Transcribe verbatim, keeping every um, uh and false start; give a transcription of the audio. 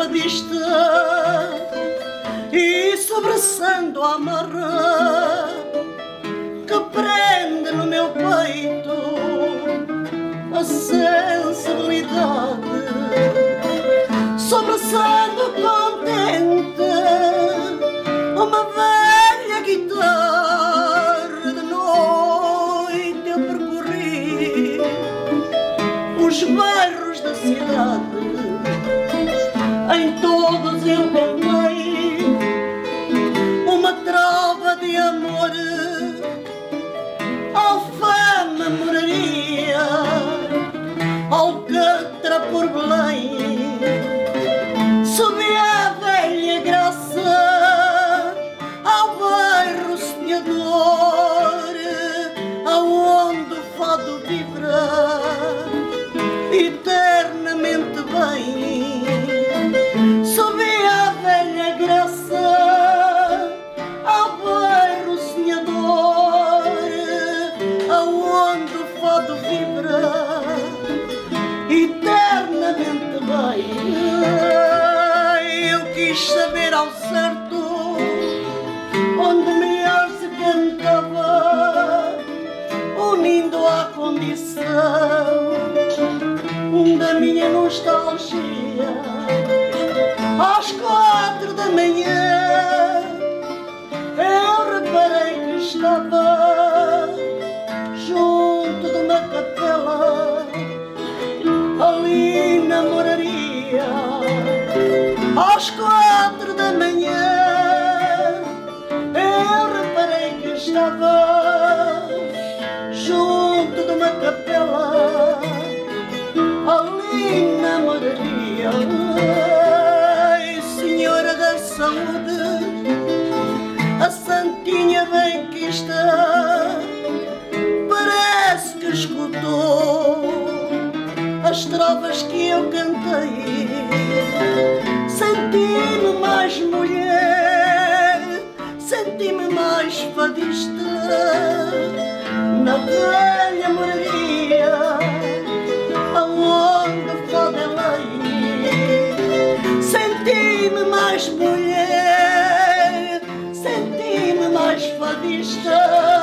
fadista e sobressando a amarra que prende no meu peito a sensibilidade, sobressando contente uma velha guitarra. De noite eu percorri os bairros da cidade, em todos eu cantei uma trova de amor. Alfama moraria, Alcântara por Belém, subi a velha graça ao bairro sonhador, aonde o fado vibra eternamente bem. Subi a velha graça ao bairro sonhador, aonde o fado vibra eternamente bem. Eu quis saber ao certo onde melhor se cantava, unindo a condição da minha nostalgia. Às quatro da manhã eu reparei que estava junto de uma capela ali na moraria. Às quatro da manhã eu reparei que estava junto de uma capela ali na moraria. Ai, Senhora da Saúde, a santinha bem que está, parece que escutou as trovas que eu cantei. Senti-me mais mulher, senti-me mais fadista na velha moraria, aonde o fado é lei. Senti-me mais mulher, senti-me mais fadista